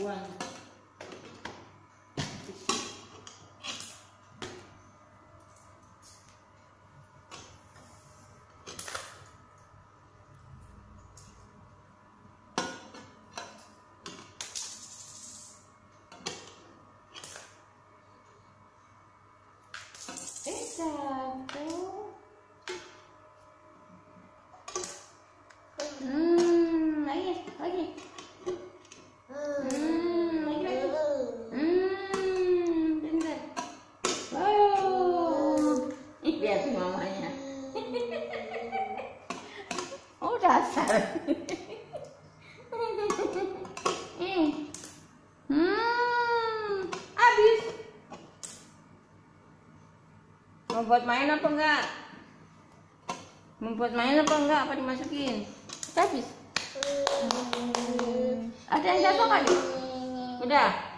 buang. Satu. Lagi. Lagi. Bentar. Wow. Lihat mamanya. Oh, dasar. Habis. Mau buat main apa enggak? Mau buat main apa enggak? Apa dimasukin? Habis. Ada yang jatuh kan? Udah.